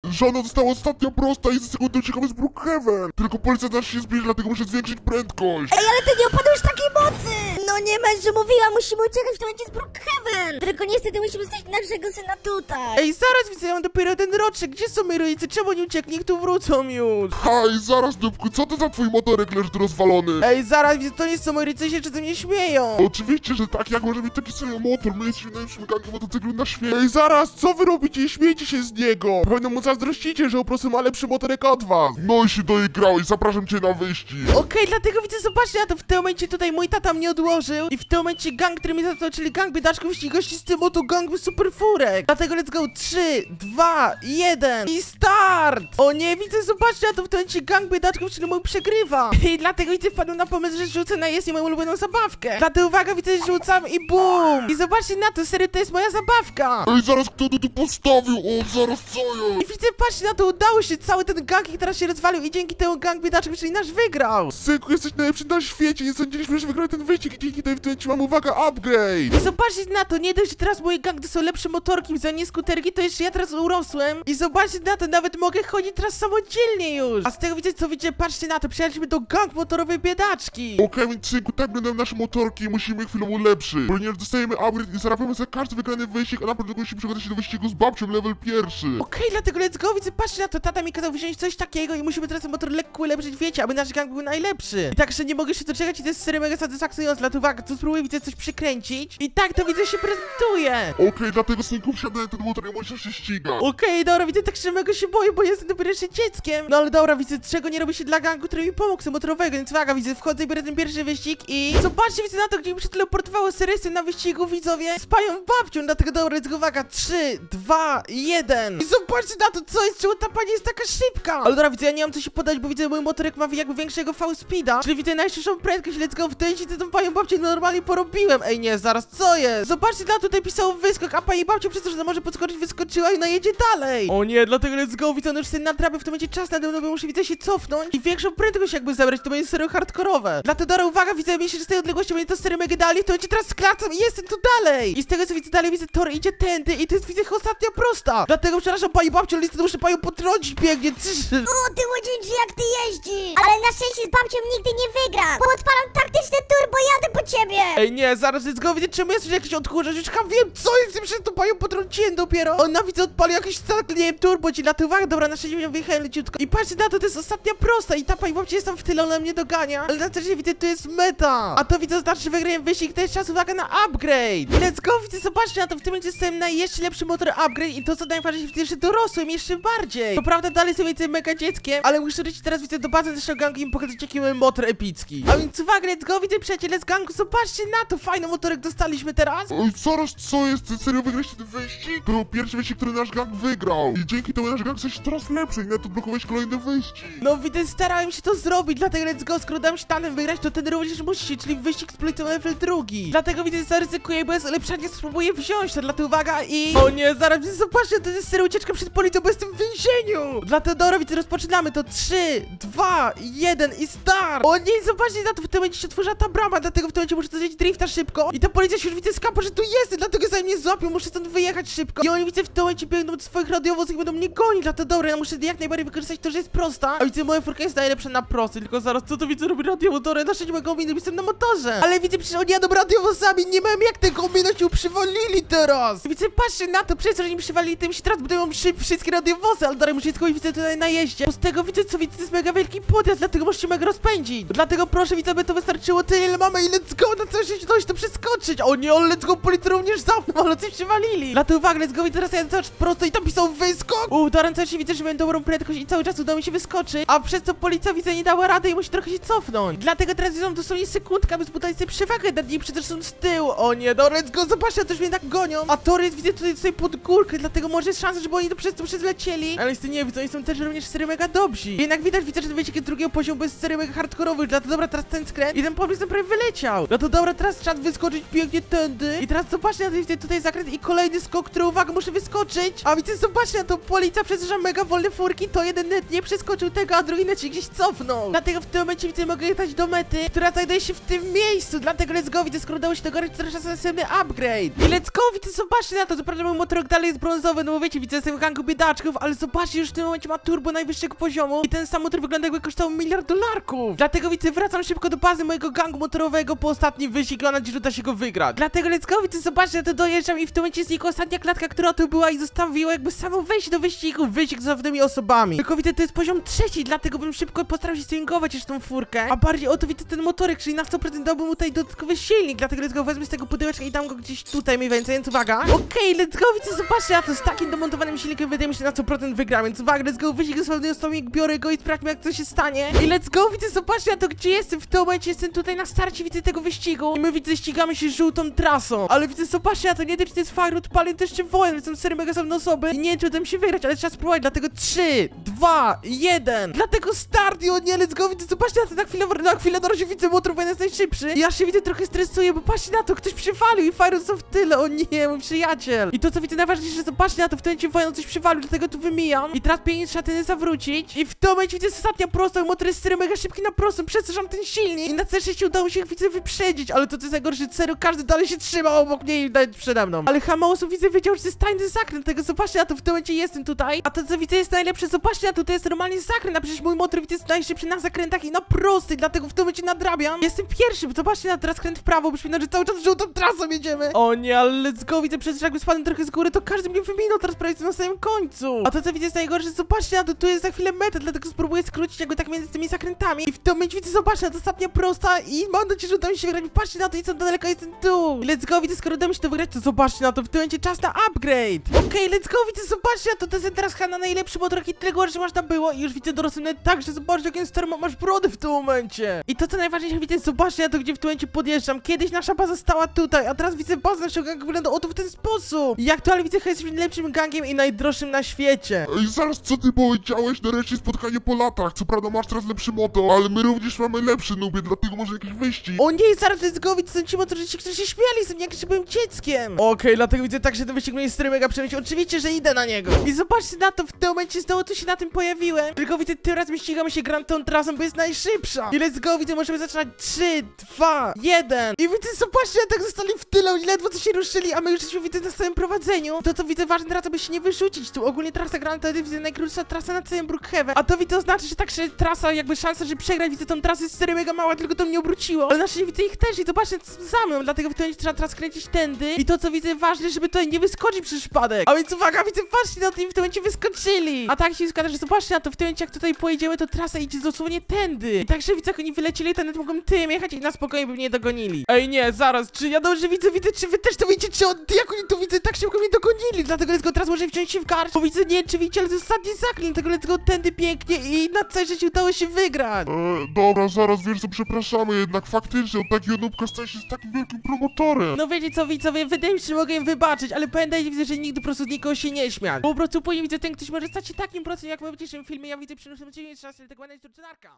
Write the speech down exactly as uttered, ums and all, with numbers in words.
Żona została ostatnia prosta i za sekundę uciekamy z Brookhaven. Tylko policja nas się zbliży, dlatego muszę zwiększyć prędkość. Ej, ale ty nie opadłeś takiej mocy! No nie masz, że mówiła, musimy uciekać w tym momencie z Brookhaven. Tylko niestety musimy zostawić naszego syna tutaj. Ej, zaraz widzę, ja mam dopiero ten roczek. Gdzie są moi rodzice? Czemu nie uciekli? Niech tu wrócą już. Hej, zaraz, Dupku, co to za twój motorek leży tu rozwalony? Ej, zaraz widzę, to nie są moi rodzice, się czy ze mnie śmieją. Oczywiście, że tak, jak może mieć taki sobie motor? My jesteśmy najlepszym gangiem motocyklu na świecie. Ej, zaraz, co wy robicie? Nie śmiejcie się z niego. Pewno mu zazdrościcie, że po prostu ma lepszy motorek od was. No i się doigrałeś, zapraszam cię na wyścig. Okej, okay, dlatego widzę, zobaczcie na to, w tym momencie tutaj mój tata mnie odłożył i w tym momencie gang, który mnie zaczął, czyli gang biedaczków ścigaści z tym oto gangu superfurek. Dlatego let's go, trzy, dwa, jeden i start! O nie, widzę, zobaczcie na to, w tym momencie gang biedaczków, czyli mój przegrywa. I dlatego widzę, wpadłem na pomysł, że rzucę na jest moją ulubioną zabawkę. Dlatego uwaga, widzę, że rzucam i bum! I zobaczcie na to, serio, to jest moja zabawka. Ej, zaraz, kto to tu postawił? O, zaraz, co I jest? widzę, patrzcie na to, udało się, cały ten gang i teraz się rozwalił i dzięki temu gang biedaczków, czyli nasz wygrał. Synku, jesteś najlepszy na świecie, nie sądziliśmy, że wygramy ten wyścig i dzięki temu w tym momencie mam, uwaga, upgrade. I zobaczcie na to, nie dość, że teraz moje gang to są lepsze motorki, za nie skuterki, to jeszcze ja teraz urosłem. I zobaczcie na to, nawet mogę chodzić teraz samodzielnie już. A z tego widzę, co widzicie, patrzcie na to, przyjechaliśmy do gang motorowej biedaczki. Okej, okay, więc synku, tak wyglądają nasze motorki i musimy chwilę ulepszyć. Ponieważ dostajemy upgrade i zarabiamy za każdy wygrany wyścig, a na początku musimy przygotować się do wyścigu z babcią level pierwszy. Okej, okay, dlatego let's go, widzę, patrzcie na to, tata mi kazał wziąć coś takiego i musimy teraz ten motor lekko ulepszyć, wiecie, aby nasz gang był najlepszy. I tak, że nie mogę się doczekać i to jest serio mega satysfakcjonujące, dlatego uwaga, tu spróbuję, widzę, coś przykręcić. I tak to widzę się prezentuje. Okej, okay, dlatego synku, wsiadaj na ten motor i możesz się ścigać. Okej, okay, dobra, widzę, tak że mega się boję, bo jestem dopiero jeszcze dzieckiem. No ale dobra, widzę, czego nie robi się dla gangu, który mi pomógł, z motorowego, więc uwaga, widzę, wchodzę i biorę ten pierwszy wyścig i zobaczcie, widzę na to, gdzie mi przeteleportowało serysy na wyścigu, widzowie, z panią babcią, dlatego dobra, let's go, uwaga, trzy, dwa, jeden. I zobaczcie na to, co jest, czemu ta pani jest taka szybka. Ale dobra, widzę, ja nie mam co się podać, bo widzę, mój motorek ma jakby większego V-speeda, czyli widzę najszybszą prędkość, let's go, w tej tą panią babcię normalnie porobiłem. Ej, nie, zaraz, co jest? Zobaczcie, na tutaj pisało wyskok, a pani babcia przez to, że to może podskoczyć, wyskoczyła i ona jedzie dalej. O nie, dlatego let's go, widzę, no już sobie nadrabię w tym momencie czas nade mną, bo muszę, widzę, się cofnąć i większą prędkość jakby zabrać, to będzie serio hardkorowe. Dlatego, dobra, uwaga, widzę, myślę, że z tej odległości będzie to serio mega dalej, to będzie teraz skracam i jestem tu dalej. I z tego, co widzę dalej, widzę, tor idzie tędy i to jest, widzę, ostatnia prosta. Dlatego, przepraszam, pani babciu, ale niestety muszę panią potrącić pięknie. O, ty łodzińczy, jak ty jeździsz! Ale na szczęście z babcią nigdy nie wygram, bo odpalam taktyczne turbo, jadę po ciebie! Ej, nie, zaraz, let's go, widzę, czemu jesteś jakiś odkurzacz, już chyba wiem, co jest, tym, że tą panią potrąciłem dopiero. Ona, widzę, odpalił jakiś, tak, nie wiem, turbo ci na to, uwaga, dobra, na szczęście ją wyjechałem leciutko. I patrzcie na to, to jest ostatnia prosta i ta pani babcia jest tam w tyle, ona mnie dogania, ale na szczęście widzę, to jest meta. A to widzę, znaczy, że wygrałem wyścig, to jest czas, uwaga, na upgrade. I let's go, widzę, zobaczcie na to, w tym momencie jestem na jeszcze lepszy motor upgrade i to, co najważniejsze, widzę, że dorosłem jeszcze bardziej. To prawda, dalej sobie jestem mega dzieckiem, ale muszę lecieć teraz, widzę, do bazy naszego gangu i im pokazać, jaki mamy motor epicki. A więc uwaga, let's go, widzę, przyjaciele z gangu, zobaczcie na to, fajny motorek dostaliśmy teraz. Oj, zaraz, co jest? Ty serio wygrałeś ten wyścig? To był pierwszy wyścig, który nasz gang wygrał. I dzięki temu nasz gang jest coraz lepszy i nawet odblokowałeś kolejny wyścig. No widzę, starałem się to zrobić, dlatego let's go, skoro udało mi się tanem wygrać, to ten również musicie, czyli wyścig z policją level drugi. Dlatego widzę, zaryzykuję, bo jest ulepszanie, spróbuję wziąć to, dlatego uwaga i... O nie, zaraz, widzę, zobaczcie, to jest serio ucieczka przed policją, bo jestem w więzieniu. Dlatego, dobra, widzę, rozpoczynamy to, trzy, dwa, jeden i start. O nie, zobaczcie na to, w tym momencie się otworzyła ta brama, dlatego w tym momencie muszę zrobić drifta szybko i ta policja się już, widzę, skapa, że tu jest, dlatego zanim mnie złapią, muszę stąd wyjechać szybko. I oni, widzę, w tym momencie biegną do swoich radiowozów i będą mnie gonić, dlatego dobra, ja muszę jak najbardziej wykorzystać to, że jest prosta. A widzę, moja furka jest najlepsza na prosty, tylko zaraz, co to widzę, robi radiowóz, dobra, nasze nie mogą minąć, jestem na motorze. Ale widzę, przecież oni jadą radiowozami, nie mam jak tego ominąć, ją przywalili teraz. I widzę, patrzcie na to, przecież oni mi przywalili, tym się teraz budują szyb wszystkie radiowozy, ale dobra, muszę tylko widzę tutaj na jeździe. Bo z tego widzę, co widzę, to jest mega wielki podjazd, dlatego możecie mega rozpędzić. Dlatego proszę, widzę, by to wystarczyło tyle, ile mamy i let's go, na coś się dość to przeskoczyć. O nie, ale let's go, policja również za mną, ale coś przywalili. Dlatego uwaga, let's go, i teraz ja cały czas prosto i tam pisał wyskok. Uuu, teraz cały czas widzę, że miałem dobrą prędkość i cały czas udało mi się wyskoczyć, a przez co policja, widzę, nie dała rady i musi trochę się cofnąć. Dlatego teraz widzą dosłownie sekundkę, aby zbudować sobie przewagę nad nim, przecież są z tyłu. O nie, dobra, let's go, zobaczcie, też mnie tak gonią. A tory jest, widzę, tutaj sobie pod górkę, dlatego może jest szansa, żeby oni to przez to zlecieli. Ale niestety nie widzę, oni są też również serio mega dobrzy. Jednak widać, widzę, że ten wyścig drugiego poziomu jest serio mega hardkorowy. Dlatego dobra, teraz ten skręt i ten pomysł prawie wyleciał. No to dobra, teraz trzeba wyskoczyć pięknie tędy. I teraz zobaczcie, widzę tutaj zakręt i kolejny skok, który, uwaga, muszę wyskoczyć. A widzę, zobaczcie na to, policja przez że mega wolne furki, to jeden net nie przeskoczył tego, a drugi net się gdzieś cofnął. Dlatego w tym momencie widzę, mogę jechać do mety, która znajduje się w tym miejscu. Dlatego let's go, widzę, skoro udało się dogarnąć, to teraz następny upgrade. I let's go, widzę, zobaczcie na to, co prawda mój motorek dalej jest brązowy, no bo wiecie, widzę, jestem w gangu biedaczków, ale zobaczcie, już w tym momencie ma turbo najwyższego poziomu i ten sam motor wygląda, jakby kosztował miliard dolarków. Dlatego widzę, wracam szybko do bazy mojego gangu motorowego po ostatni wyścig i mam nadzieję, że uda się go wygrać. Dlatego let's go, widzę, zobaczcie, ja to dojeżdżam i w tym momencie jest jego ostatnia klatka, która tu była i zostawiła jakby samo wejście do wyścigu, wyścig z zawodnymi osobami. Tylko widzę, to jest poziom trzeci, dlatego bym szybko postarał się swingować już tą furkę, a bardziej o to widzę ten motorek, czyli na sto procent dałbym mu tutaj dodatkowy silnik, dlatego let's go, wezmę z tego pudełeczka i dam go gdzieś tutaj mniej więcej, więc uwaga. Okej, okay, let's go, widzę, zobaczcie, ja to z takim domontowanym silnikiem wydaje mi się na sto procent wygram, więc uwaga, let's go, wyścig z zawodnymi osobami, biorę go i sprawdźmy, jak to się stanie. I let's go, widzę, zobaczcie, ja to gdzie jestem, w tym momencie jestem tutaj na starcie, widzę tego wyścigu i my widzę, ścigamy się żółtą trasą, ale widzę, zobaczcie, ja to nie wiem, czy to jest Firut, Palin, też czy Wojen, więc są serio mega same osoby i nie wiem, czy uda mi się wygrać, ale trzeba spróbować, dlatego trzy, dwa, jeden, dlatego start i o nie, let's go, widzę, zobaczcie, ja to na chwilę, na chwilę na razie widzę, motor Wojen jest najszybszy i ja się widzę, trochę stresuję, bo patrzcie na to, ktoś przywalił i Firut są w tyle, o nie, mój przyjaciel. I to, co widzę najważniejsze, zobaczcie na to, w tym momencie Wojen coś przywalił, dlatego tu wymijam i teraz pięknie trzeba ten zawrócić i w tym momencie widzę, jest ostatnia prosta, motor jest serio mega szybki na prostą, przestraszam ten silnik i na C sześć udało się, widzę, wyprzedzić, ale to, co jest najgorsze, serio, każdy dalej się trzymał obok mnie i nawet przede mną. Ale Hamausu widzę, wiedział, że to jest tajny zakręt, tego zobaczcie na to, w tym momencie jestem tutaj, a to, co widzę, jest najlepsze, zobaczcie na to, to jest normalnie zakręt, a przecież mój motor widzę, jest najszybszy na zakrętach i na prostych, dlatego w tym momencie nadrabiam. Jestem pierwszy, zobaczcie na to, teraz kręt w prawo, bo przypomina, że cały czas żółtą trasą jedziemy. O nie, ale let's go, widzę, przecież jakby spadłem trochę z góry, to każdy mnie wyminął, teraz prawie jestem na samym końcu. A to, co widzę, jest najgorsze, zobaczcie na to, tu jest za chwilę meta, dlatego spróbuję skrócić jakby tak między tymi zakrętami i w tym momencie widzę, zobaczcie na to, ostatnia prosta i mam nadzieję, że uda mi się wygrać, patrzcie na to, jestem daleko, jestem tu. Let's go, widzę, skoro uda mi się to wygrać, to zobaczcie na to, w tym momencie czas na upgrade. Okej, okay, let's go, widzę, zobaczcie na to, to jest teraz chyba na najlepszy motor, jaki tyle że można było i już widzę dorosłym tak, że zobaczcie, jak jest stary, masz brodę w tym momencie. I to, co najważniejsze, widzę, zobaczcie na to, gdzie w tym momencie podjeżdżam. Kiedyś nasza baza stała tutaj, a teraz widzę, baza naszego gangu wygląda oto w ten sposób. I aktualnie widzę, że jesteśmy najlepszym gangiem i najdroższym na świecie. Ej, zaraz, co ty powiedziałeś? Nareszcie spotkanie po latach. Co prawda masz teraz lepszy motor, ale my również mamy lepszy, nubie, dlatego może jakiś wyścig. O nie, zaraz, let's go, widzę, są ci motorzyści, którzy się śmiali ze mnie, jak jeszcze byłem dzieckiem. Okej, okay, dlatego widzę tak, że ten wyścig mnie jest stary mega przemyśl. Oczywiście, że idę na niego. I zobaczcie na to, w tym momencie znowu tu się na tym pojawiłem. Tylko widzę, tym razem ścigamy się Grand tą trasą, bo jest najszybsza. I let's go, widzę, możemy zaczynać trzy, dwa, jeden. I widzę, zobaczcie, tak zostali w tyle, oni ledwo co się ruszyli, a my już jesteśmy, widzę, na samym prowadzeniu. To, co widzę, ważne teraz, aby się nie wyrzucić. Tu ogólnie trasa Grand to widzę najkrótsza trasa na całym Brookhaven. A to widzę, to znaczy, że tak, że trasa, jakby szansa, że przegrać, widzę, tą trasę jest serio mega mała, tylko to mnie obróciło. Ale na szczęście widzę ich też i zobaczcie, co za mną, dlatego w tym momencie trzeba teraz kręcić tędy. I to, co widzę, ważne, żeby tutaj nie wyskoczyć przy przypadek. A więc uwaga, widzę, patrzcie na to i w tym momencie wyskoczyli. A tak się składa, że zobaczcie na to, w tym momencie, jak tutaj pojedziemy, to trasa idzie dosłownie tędy. I także widzę, jak oni wylecieli, to nawet mogą tym jechać i na spokojnie by mnie dogonili. Ej, nie, zaraz, czy ja dobrze widzę, widzę, czy wy też to widzicie, czy on, jak oni tu widzę, tak szybko mnie dogonili, dlatego let's go, teraz może wziąć się w garść, bo widzę, nie, czy widzicie, ale to jest ostatni zaklin, tego let's go tędy pięknie i na całe życie udało się wygrać. E, dobra, zaraz, wiesz co, przepraszamy, jednak faktycznie, on taki onubka staje się z takim wielkim promotorem. No wiecie co, widzowie, wydaje mi się, że mogę im wybaczyć, ale pamiętajcie, widzę, że nigdy po prostu nikogo się nie śmiać. Bo po prostu później widzę, ten ktoś może stać się takim procent, jak my w dzisiejszym filmie, ja widzę, przynoszę dziewięć szans, ale tak będzie to